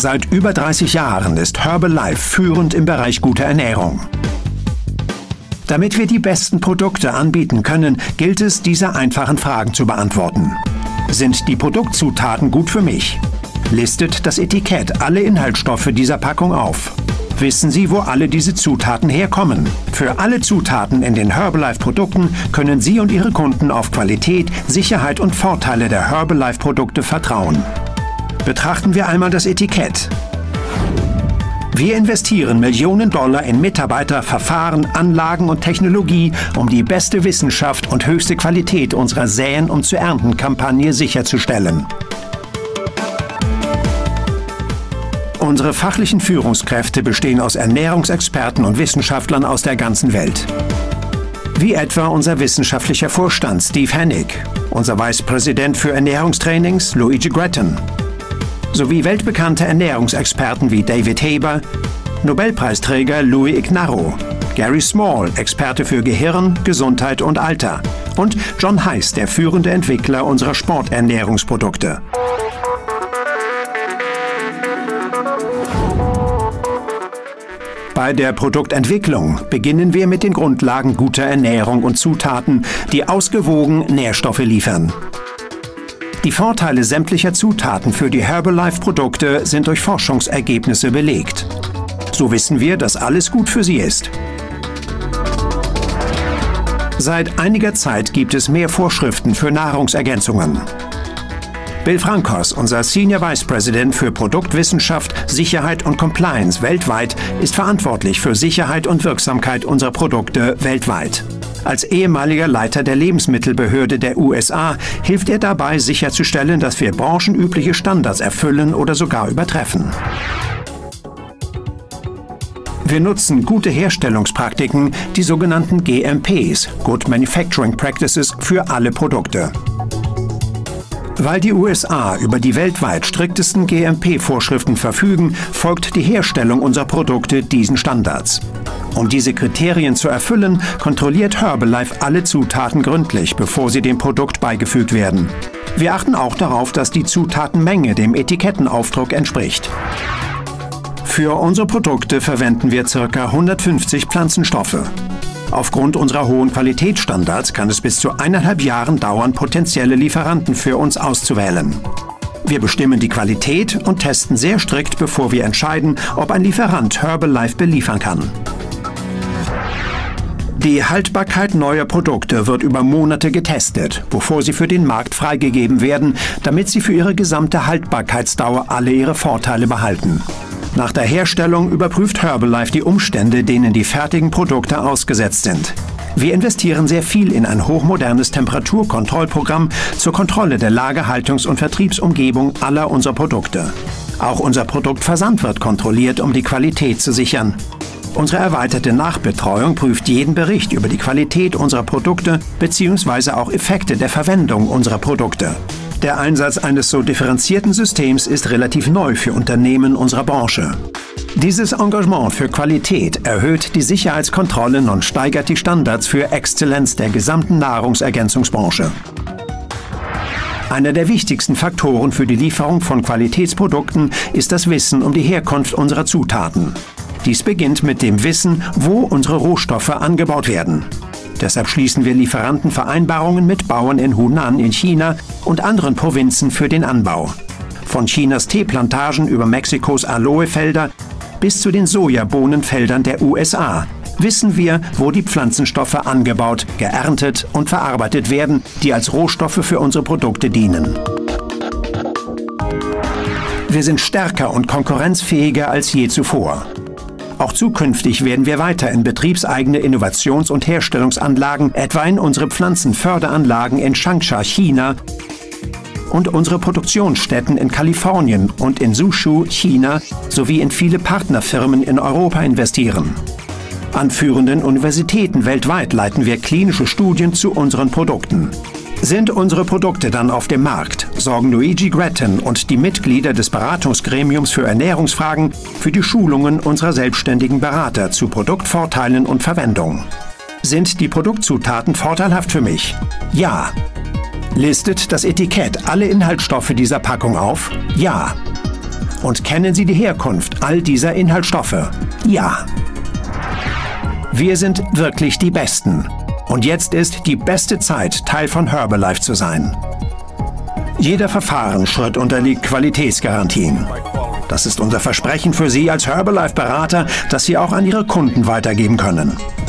Seit über 30 Jahren ist Herbalife führend im Bereich guter Ernährung. Damit wir die besten Produkte anbieten können, gilt es, diese einfachen Fragen zu beantworten. Sind die Produktzutaten gut für mich? Listet das Etikett alle Inhaltsstoffe dieser Packung auf? Wissen Sie, wo alle diese Zutaten herkommen? Für alle Zutaten in den Herbalife-Produkten können Sie und Ihre Kunden auf Qualität, Sicherheit und Vorteile der Herbalife-Produkte vertrauen. Betrachten wir einmal das Etikett. Wir investieren Millionen Dollar in Mitarbeiter, Verfahren, Anlagen und Technologie, um die beste Wissenschaft und höchste Qualität unserer Säen- und zu Ernten-Kampagne sicherzustellen. Unsere fachlichen Führungskräfte bestehen aus Ernährungsexperten und Wissenschaftlern aus der ganzen Welt. Wie etwa unser wissenschaftlicher Vorstand Steve Hennig, unser Vicepräsident für Ernährungstrainings Luigi Gretton, sowie weltbekannte Ernährungsexperten wie David Haber, Nobelpreisträger Louis Ignarro, Gary Small, Experte für Gehirn, Gesundheit und Alter, und John Heiss, der führende Entwickler unserer Sporternährungsprodukte. Bei der Produktentwicklung beginnen wir mit den Grundlagen guter Ernährung und Zutaten, die ausgewogen Nährstoffe liefern. Die Vorteile sämtlicher Zutaten für die Herbalife-Produkte sind durch Forschungsergebnisse belegt. So wissen wir, dass alles gut für sie ist. Seit einiger Zeit gibt es mehr Vorschriften für Nahrungsergänzungen. Bill Frankos, unser Senior Vice President für Produktwissenschaft, Sicherheit und Compliance weltweit, ist verantwortlich für Sicherheit und Wirksamkeit unserer Produkte weltweit. Als ehemaliger Leiter der Lebensmittelbehörde der USA hilft er dabei, sicherzustellen, dass wir branchenübliche Standards erfüllen oder sogar übertreffen. Wir nutzen gute Herstellungspraktiken, die sogenannten GMPs, Good Manufacturing Practices, für alle Produkte. Weil die USA über die weltweit striktesten GMP-Vorschriften verfügen, folgt die Herstellung unserer Produkte diesen Standards. Um diese Kriterien zu erfüllen, kontrolliert Herbalife alle Zutaten gründlich, bevor sie dem Produkt beigefügt werden. Wir achten auch darauf, dass die Zutatenmenge dem Etikettenaufdruck entspricht. Für unsere Produkte verwenden wir ca. 150 Pflanzenstoffe. Aufgrund unserer hohen Qualitätsstandards kann es bis zu 1,5 Jahren dauern, potenzielle Lieferanten für uns auszuwählen. Wir bestimmen die Qualität und testen sehr strikt, bevor wir entscheiden, ob ein Lieferant Herbalife beliefern kann. Die Haltbarkeit neuer Produkte wird über Monate getestet, bevor sie für den Markt freigegeben werden, damit sie für ihre gesamte Haltbarkeitsdauer alle ihre Vorteile behalten. Nach der Herstellung überprüft Herbalife die Umstände, denen die fertigen Produkte ausgesetzt sind. Wir investieren sehr viel in ein hochmodernes Temperaturkontrollprogramm zur Kontrolle der Lagerhaltungs- und Vertriebsumgebung aller unserer Produkte. Auch unser Produktversand wird kontrolliert, um die Qualität zu sichern. Unsere erweiterte Nachbetreuung prüft jeden Bericht über die Qualität unserer Produkte bzw. auch Effekte der Verwendung unserer Produkte. Der Einsatz eines so differenzierten Systems ist relativ neu für Unternehmen unserer Branche. Dieses Engagement für Qualität erhöht die Sicherheitskontrollen und steigert die Standards für Exzellenz der gesamten Nahrungsergänzungsbranche. Einer der wichtigsten Faktoren für die Lieferung von Qualitätsprodukten ist das Wissen um die Herkunft unserer Zutaten. Dies beginnt mit dem Wissen, wo unsere Rohstoffe angebaut werden. Deshalb schließen wir Lieferantenvereinbarungen mit Bauern in Hunan in China und anderen Provinzen für den Anbau. Von Chinas Teeplantagen über Mexikos Aloefelder bis zu den Sojabohnenfeldern der USA wissen wir, wo die Pflanzenstoffe angebaut, geerntet und verarbeitet werden, die als Rohstoffe für unsere Produkte dienen. Wir sind stärker und konkurrenzfähiger als je zuvor. Auch zukünftig werden wir weiter in betriebseigene Innovations- und Herstellungsanlagen, etwa in unsere Pflanzenförderanlagen in Changsha, China, und unsere Produktionsstätten in Kalifornien und in Suzhou, China, sowie in viele Partnerfirmen in Europa investieren. An führenden Universitäten weltweit leiten wir klinische Studien zu unseren Produkten. Sind unsere Produkte dann auf dem Markt, sorgen Luigi Gretton und die Mitglieder des Beratungsgremiums für Ernährungsfragen für die Schulungen unserer selbstständigen Berater zu Produktvorteilen und Verwendung. Sind die Produktzutaten vorteilhaft für mich? Ja. Listet das Etikett alle Inhaltsstoffe dieser Packung auf? Ja. Und kennen Sie die Herkunft all dieser Inhaltsstoffe? Ja. Wir sind wirklich die Besten. Und jetzt ist die beste Zeit, Teil von Herbalife zu sein. Jeder Verfahrensschritt unterliegt Qualitätsgarantien. Das ist unser Versprechen für Sie als Herbalife-Berater, das Sie auch an Ihre Kunden weitergeben können.